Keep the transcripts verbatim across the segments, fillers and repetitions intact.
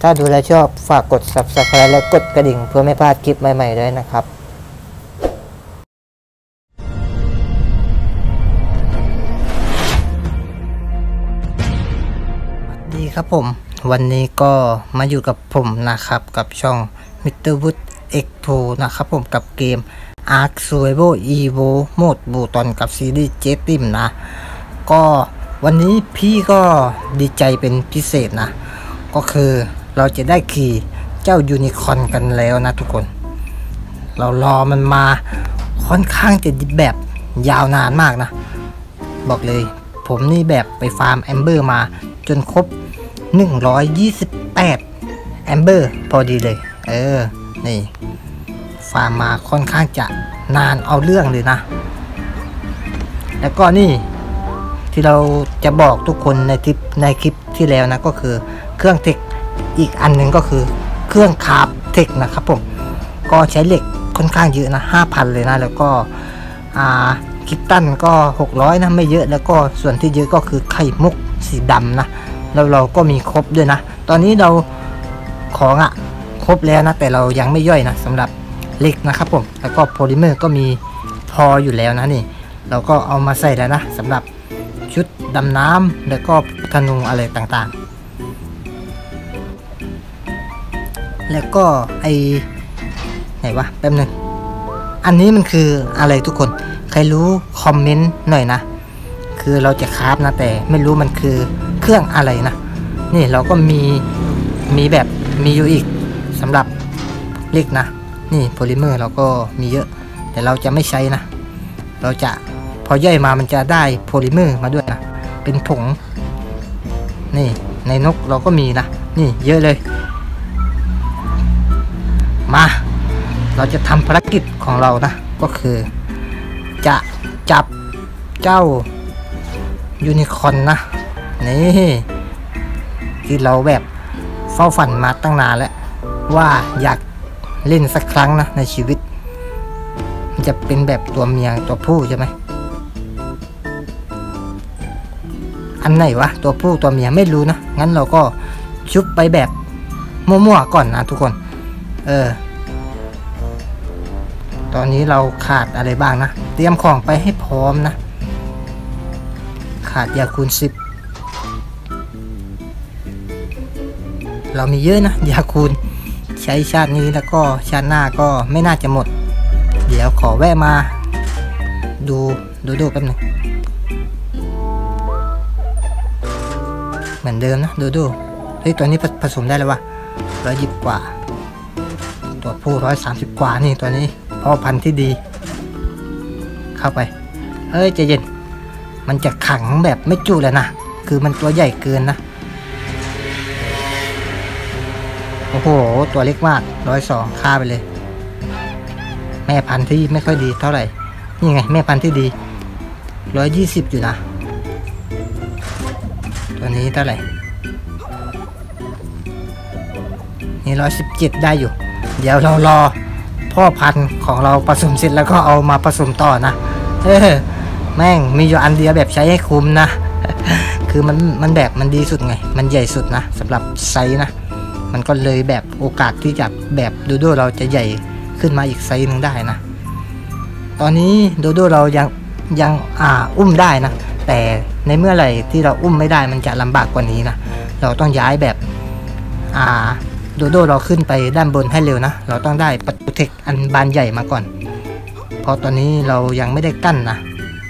ถ้าดูแลชอบฝากกด ซับสไครบ์ และกดกระดิ่งเพื่อไม่พลาดคลิปใหม่ๆด้วยนะครับดีครับผมวันนี้ก็มาอยู่กับผมนะครับกับช่อง มิสเตอร์ วูด เอ็กซ์ ทู นะครับผมกับเกม Ark Survival Evo โหมดบูตอนกับซีรีส์เจติมนะก็วันนี้พี่ก็ดีใจเป็นพิเศษนะก็คือเราจะได้ขี่เจ้ายูนิคอร์นกันแล้วนะทุกคนเรารอมันมาค่อนข้างจะแบบยาวนานมากนะบอกเลยผมนี่แบบไปฟาร์มแอมเบอร์มาจนครบหนึ่งร้อยยี่สิบแปดแอมเบอร์พอดีเลยเออนี่ฟาร์มมาค่อนข้างจะนานเอาเรื่องเลยนะแล้วก็นี่ที่เราจะบอกทุกคนในคลิปในคลิปที่แล้วนะก็คือเครื่องเทคอีกอันหนึ่งก็คือเครื่องคราฟเทคนะครับผมก็ใช้เหล็กค่อนข้างเยอะนะ ห้าพัน เลยนะแล้วก็อ่าคิปตันก็หกร้อยนะไม่เยอะแล้วก็ส่วนที่เยอะก็คือไข่มุกสีดำนะแล้วเราก็มีครบด้วยนะตอนนี้เราของอะครบแล้วนะแต่เรายังไม่ย่อยนะสำหรับเหล็กนะครับผมแล้วก็โพลิเมอร์ก็มีพออยู่แล้วนะนี่เราก็เอามาใส่แล้วนะสำหรับชุดดำน้ำแล้วก็ธนูอะไรต่างๆแล้วก็ไอไหนวะแป๊บนึงอันนี้มันคืออะไรทุกคนใครรู้คอมเมนต์หน่อยนะคือเราจะคราฟนะแต่ไม่รู้มันคือเครื่องอะไรนะนี่เราก็มีมีแบบมีอยู่อีกสำหรับเหล็กนะนี่โพลิเมอร์เราก็มีเยอะแต่เราจะไม่ใช้นะเราจะพอย่อยมามันจะได้โพลิเมอร์มาด้วยนะเป็นผงนี่ในนกเราก็มีนะนี่เยอะเลยมาเราจะทำภารกิจของเรานะก็คือจะจับเจ้ายูนิคอร์นนะนี่ที่เราแบบเฝ้าฝันมาตั้งนานแล้วว่าอยากเล่นสักครั้งนะในชีวิตมันจะเป็นแบบตัวเมียตัวผู้ใช่ไหมอันไหนวะตัวผู้ตัวเมียไม่รู้นะงั้นเราก็ชุบไปแบบมั่วๆก่อนนะทุกคนเออตอนนี้เราขาดอะไรบ้างนะเตรียมของไปให้พร้อมนะขาดยาคูณสิบเรามีเยอะนะยาคูณใช้ชาตินี้แล้วก็ชาติหน้าก็ไม่น่าจะหมดเดี๋ยวขอแวะมาดูดูดูแป๊บนึงเหมือนเดิมนะดูดูเฮ้ยตัวนี้ผสมได้แล้ววะร้อยยิบกว่าตัวผู้ร้อยสามสิบกว่านี่ตัวนี้พ่อพันธุ์ที่ดีเข้าไปเฮ้ยใจเย็นมันจะขังแบบไม่จุเลยนะคือมันตัวใหญ่เกินนะโอ้โหตัวเล็กมากร้อยสองฆ่าไปเลยแม่พันธุ์ที่ไม่ค่อยดีเท่าไหร่นี่ไงแม่พันธุ์ที่ดีร้อยยี่สิบอยู่นะตัวนี้เท่าไหร่นี่ร้อยสิบเจ็ดได้อยู่เดี๋ยวเรารอพ่อพันธุ์ของเราผสมเสร็จแล้วก็เอามาผสมต่อนะเออแม่งมีอยู่อันเดียวแบบใช้ให้คุ้มนะ คือมันมันแบบมันดีสุดไงมันใหญ่สุดนะสำหรับไซส์นะมันก็เลยแบบโอกาสที่จะแบบโดโดเราจะใหญ่ขึ้นมาอีกไซส์นึงได้นะตอนนี้โดโดเรายังยังอ่าอุ้มได้นะแต่ในเมื่อไหร่ที่เราอุ้มไม่ได้มันจะลำบากกว่านี้นะเราต้องย้ายแบบอ่าโดโดเราขึ้นไปด้านบนให้เร็วนะเราต้องได้ประตูเทคอันบานใหญ่มาก่อนเพราะตอนนี้เรายังไม่ได้กั้นนะ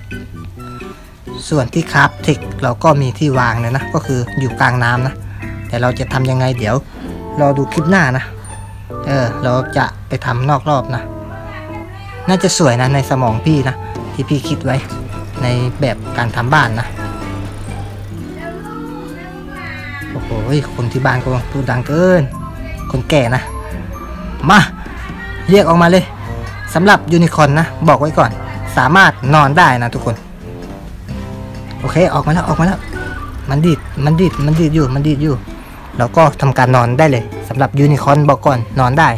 ส่วนที่คราฟเทคเราก็มีที่วางเลยนะก็คืออยู่กลางน้ำนะแต่เราจะทำยังไงเดี๋ยวรอดูคลิปหน้านะเออเราจะไปทำนอกรอบนะน่าจะสวยนะในสมองพี่นะที่พี่คิดไว้ในแบบการทำบ้านนะโอ้โหคนที่บ้านก็พูดดังเกินคนแก่นะมาเรียกออกมาเลยสำหรับยูนิคอร์นนะบอกไว้ก่อนสามารถนอนได้นะทุกคนโอเคออกมาแล้วออกมาแล้วมันดีดมันดีดมันดีดอยู่มันดีดอยู่เราก็ทำการนอนได้เลยสำหรับยูนิคอร์นบอกก่อนนอนได้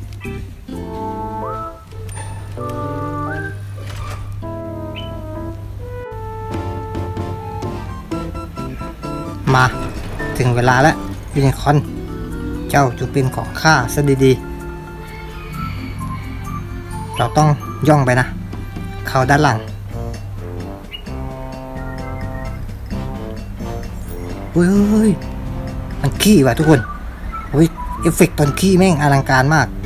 มมาถึงเวลาแล้วยูนิคอร์นเจ้าจงเป็นของข้าซะดีๆเราต้องย่องไปนะเข้าด้านหลังเฮ้ยมันขี้ว่ะทุกคนเฮ้ยเอฟเฟกต์ตอนขี้แม่งอลังการมาก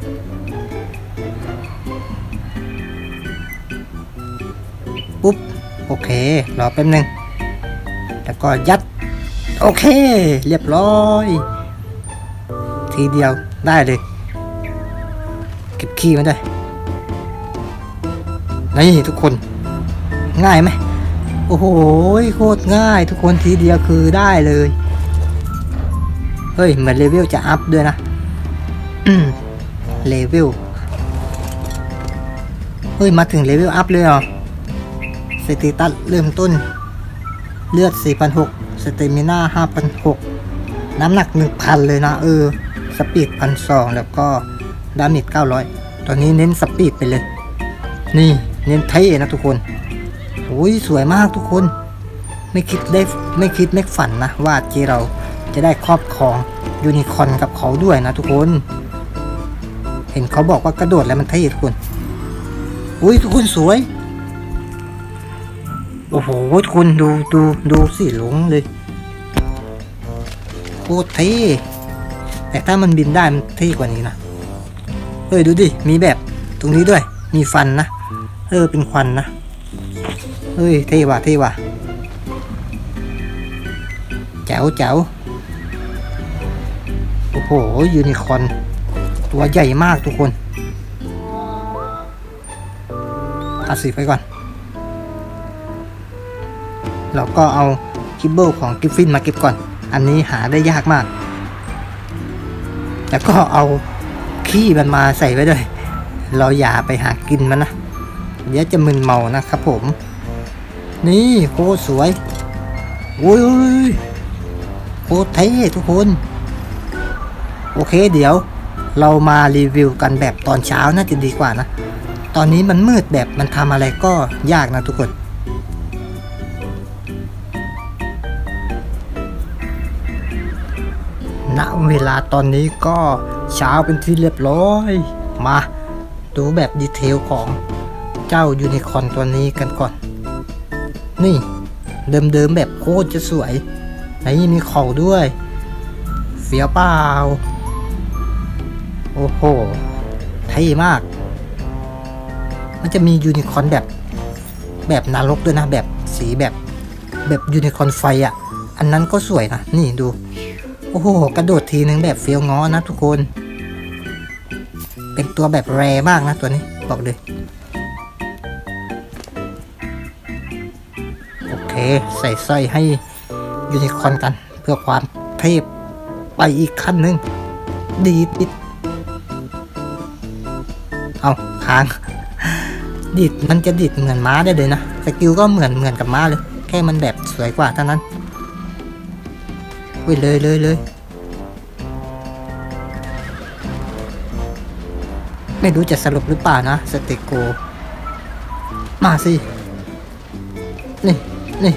ปุ๊บโอเครอแป๊บนึงแล้วก็ยัดโอเคเรียบร้อยทีเดียวได้เลยเก็บขี้มาด้วยนี่ทุกคนง่ายไหมโอ้โหโคตรง่ายทุกคนทีเดียวคือได้เลยเฮ้ยเหมือนเลเวลจะอัพด้วยนะเลเวลเฮ้ยมาถึงเลเวลอัพเลยเหรอสเตตัสเริ่มต้นเลือด สี่พันหกร้อย สเตมิน่า ห้าพันหกร้อย น้ำหนัก หนึ่งพัน เลยนะเออสปีด หนึ่งพันสองร้อย แล้วก็ดาเมจเก้าร้อยตอนนี้เน้นสปีดไปเลยนี่เน้นเท่นะทุกคนโอ้ยสวยมากทุกคนไม่คิดได้ไม่คิดไม่ฝันนะว่าที่เราจะได้ครอบครองยูนิคอร์นกับเขาด้วยนะทุกคนเห็นเขาบอกว่ากระโดดแล้วมันเท่ทุกคนอุ้ยทุกคนสวยโอ้โหทุกคนดูดูดูสิหลงเลยโคตรเท่แต่ถ้ามันบินได้มันเท่กว่านี้นะเฮ้ยดูดิมีแบบตรงนี้ด้วยมีฟันนะเออเป็นควันนะเฮ้ยเท่ว่ะเท่ว่ะแจ๋วแจ๋วโอ้โหยูนิคอร์นตัวใหญ่มากทุกคนเอาสีไปก่อนเราก็เอากิบเบิลของกิฟฟินมาเก็บก่อนอันนี้หาได้ยากมากแล้วก็เอาขี้มันมาใส่ไว้ด้วยเราอย่าไปหากินมันนะเดี๋ยวจะมึนเมานะครับผมนี่โคตรสวยโอ้ยโคตรเท่ทุกคนโอเคเดี๋ยวเรามารีวิวกันแบบตอนเช้าน่าจะดีกว่านะตอนนี้มันมืดแบบมันทำอะไรก็ยากนะทุกคนณเวลาตอนนี้ก็เช้าเป็นที่เรียบร้อยมาดูแบบดีเทลของเจ้ายูนิคอร์นตัวนี้กันก่อนนี่เดิมๆแบบโคตรจะสวยไหนมีเข่าด้วยเฟี้ยวเปล่าโอ้โหเท่มากมันจะมียูนิคอร์นแบบแบบนรกด้วยนะแบบสีแบบแบบยูนิคอร์นไฟอ่ะอันนั้นก็สวยนะนี่ดูโอ้โหกระโดดทีนึงแบบเฟี้ยวง้อนะทุกคนเป็นตัวแบบแรมากนะตัวนี้บอกเลยโอเคใส่สร้อยให้ยูนิคอร์นกันเพื่อความเทพไปอีกขั้นหนึ่งดีดดิดเอาค้างดิดมันจะดิดเหมือนม้าได้เลยนะสกิลก็เหมือนเหมือนกับม้าเลยแค่มันแบบสวยกว่าเท่านั้นวิ่งเลยเลยเลยไม่รู้จะสรุปหรือเปล่านะสเตโกมาสินี่นี่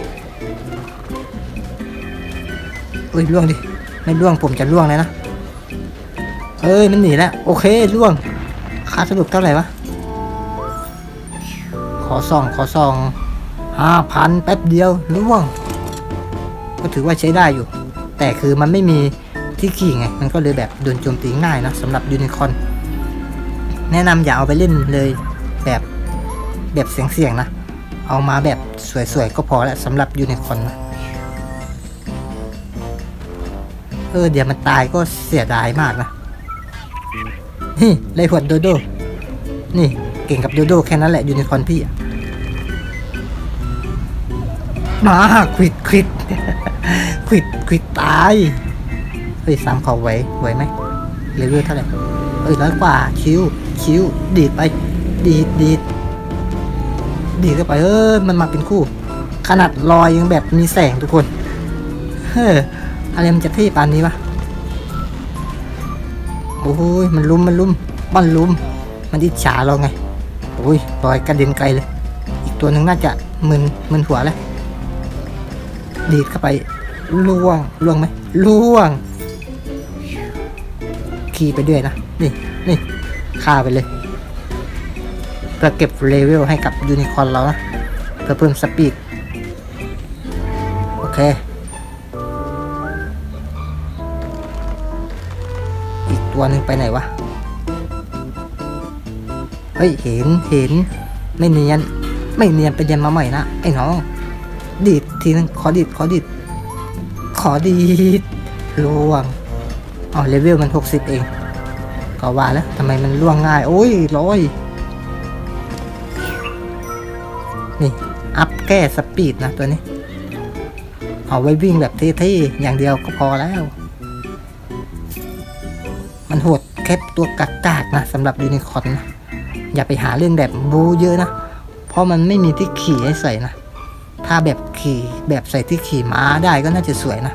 อุ้ยล่วงดิไม่ล่วงผมจะล่วงเลยนะเอ้ยมันหนีแล้วโอเคล่วงค่าสรุปเท่าไหร่วะขอซองขอซองห้าพันแป๊บเดียวล่วงก็ถือว่าใช้ได้อยู่แต่คือมันไม่มีที่ขี่ไงมันก็เลยแบบโดนโจมตีง่ายนะสำหรับยูนิคอร์นแนะนำอย่าเอาไปเล่นเลยแบบแบบเสี่ยงๆนะเอามาแบบสวยๆก็พอแล้วสำหรับยูนิคอร์นนะเออเดี๋ยวมันตายก็เสียดายมากนะนี่เลยหวดโดโดนี่เก่งกับโดโดแค่นั้นแหละยูนิคอร์นพี่มาควิดควิดควิดควิดตายเฮ้ยซ้ำเขาไว้ไว้ไหมเลเวลเท่าไหร่เอ้ยร้อยกว่าคิวคิวดีดไปดีดดีดดีดเข้าไปเออมันมาเป็นคู่ขนาดลอยยังแบบมีแสงทุกคนเฮ้ออะไรมันจะเท่ปานนี้วะโอ้ยมันลุมมันลุมมันลุมมันอิจฉาเราไงโอ้ยลอยกระเด็นไกลเลยอีกตัวหนึ่งน่าจะมึนมึนหัวแล้วดีดเข้าไปล่วงล่วงไหมล่วงขี่ไปด้วยนะนี่นี่ฆ่าไปเลยเพื่อเก็บเลเวลให้กับยูนิคอร์นเรานะเพื่อเพิ่มสปีดโอเคอีกตัวหนึ่งไปไหนวะเฮ้ยเห็นเห็นไม่เนียนไม่เนียนไปเรียนมาใหม่นะไอ้น้องดีดทีนึงขอดีดขอดีดขอดีดล่วงอ๋อเลเวลมันหกสิบเองก็ว่าแล้วทำไมมันล่วงง่ายโอ้ยร้อยนี่อัพแก้สปีดนะตัวนี้เอาไว้วิ่งแบบเท่ๆอย่างเดียวก็พอแล้วมันโหดแค่ตัวกากๆนะสำหรับยูนิคอร์นนะอย่าไปหาเรื่องแบบบูเยอะนะเพราะมันไม่มีที่ขี่ให้ใส่นะถ้าแบบขี่แบบใส่ที่ขี่ม้าได้ก็น่าจะสวยนะ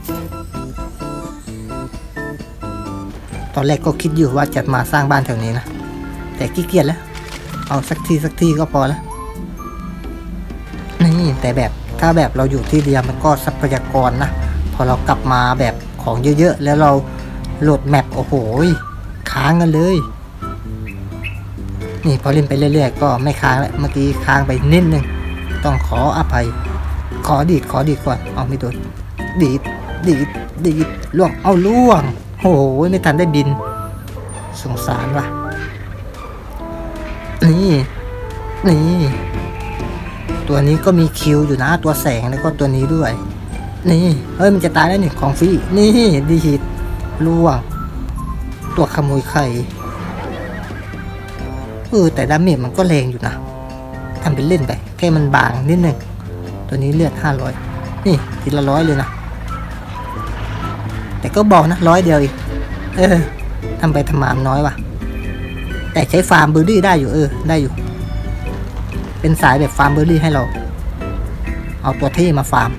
ตอนแรกก็คิดอยู่ว่าจะมาสร้างบ้านแถวนี้นะแต่ขี้เกียจแล้วเอาสักทีสักทีก็พอแล้วนี่แต่แบบถ้าแบบเราอยู่ที่เดียวมันก็ทรัพยากรนะพอเรากลับมาแบบของเยอะๆแล้วเราโหลดแมปโอ้โหค้างกันเลยนี่พอเล่นไปเรื่อยๆก็ไม่ค้างแล้วเมื่อกี้ค้างไปนิดนึงต้องขออภัยขอดีดขอดีดก่อนเอาไม่โดนดีดดีดดีดล่วงเอาล่วงโอ้โหไม่ทันได้บินสงสารว่ะนี่นี่ตัวนี้ก็มีคิวอยู่นะตัวแสงแล้วก็ตัวนี้ด้วยนี่เฮ้ยมันจะตายแล้วนี่ของฟรีนี่ดีฮิตล่วงตัวขโมยไข่เออแต่ดาเมจมันก็แรงอยู่นะทำเป็นเล่นไปแค่มันบางนิดนึงตัวนี้เลือดห้าร้อยนี่ทีละร้อยเลยนะแต่ก็บอกนะร้อยเดียวอีกเออทำไปทำมาน้อยว่ะแต่ใช้ฟาร์มเบอร์รี่ได้อยู่เออได้อยู่เป็นสายแบบฟาร์มเบอร์รี่ให้เราเอาตัวเท่มาฟาร์ม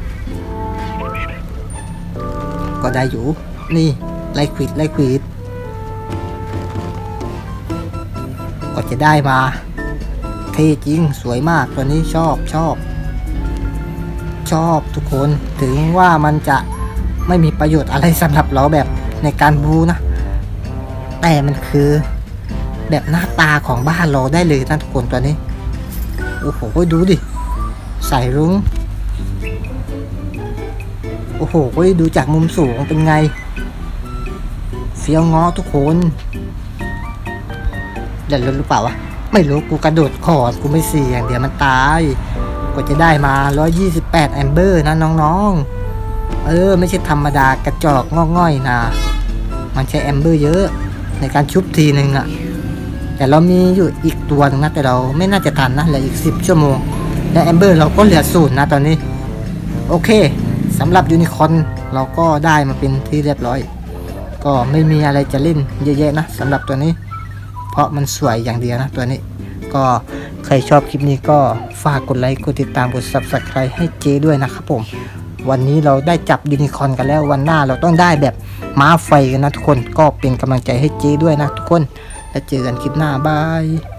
ก็ได้อยู่นี่ไล่ควิดไล่ควิดก็จะได้มาเท่จริงสวยมากตัวนี้ชอบชอบชอบทุกคนถึงว่ามันจะไม่มีประโยชน์อะไรสำหรับเราแบบในการบูนะแต่มันคือแบบหน้าตาของบ้านเราได้เลยนะทุกคนตัวนี้โอ้โหดูดิใส่รุ้งโอ้โหดูจากมุมสูงเป็นไงเฟี้ยวง้อทุกคนเดี๋ยวรู้หรือเปล่าวะไม่รู้กูกระโดดขอดกูไม่เสี่ยงเดี๋ยวมันตายก็จะได้มาหนึ่งร้อยยี่สิบแปดแอมเบอร์นะน้องๆเออไม่ใช่ธรรมดากระจอกงอกง่อยนะมันใช้แอมเบอร์เยอะในการชุบทีหนึ่งอะแต่เรามีอยู่อีกตัวนึงนะแต่เราไม่น่าจะทันนะเหลืออีกสิบชั่วโมงและแอมเบอร์เราก็เหลือศูนย์นะตอนนี้โอเคสำหรับยูนิคอร์นเราก็ได้มาเป็นที่เรียบร้อยก็ไม่มีอะไรจะเล่นเยอะแยะนะสำหรับตัวนี้เพราะมันสวยอย่างเดียวนะตัวนี้ก็ใครชอบคลิปนี้ก็ฝากกดไลค์กดติดตามกด ซับสไครบ์ ให้เจด้วยนะครับผมวันนี้เราได้จับยูนิคอร์นกันแล้ววันหน้าเราต้องได้แบบม้าไฟกันนะทุกคนก็เป็นกำลังใจให้เจด้วยนะทุกคนแล้วเจอกันคลิปหน้าบาย